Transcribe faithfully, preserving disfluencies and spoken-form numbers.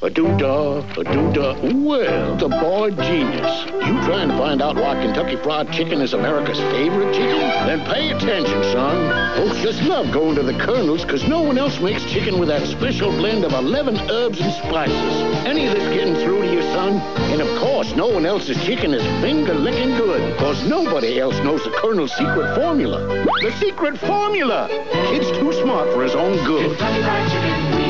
A doo-dah, a doo-dah. Well, the boy genius. You trying to find out why Kentucky Fried Chicken is America's favorite chicken? Then pay attention, son. Folks just love going to the Colonel's because no one else makes chicken with that special blend of eleven herbs and spices. Any of this getting through to you, son? And of course, no one else's chicken is finger-licking good because nobody else knows the Colonel's secret formula. The secret formula! Kid's too smart for his own good. Kentucky Fried Chicken.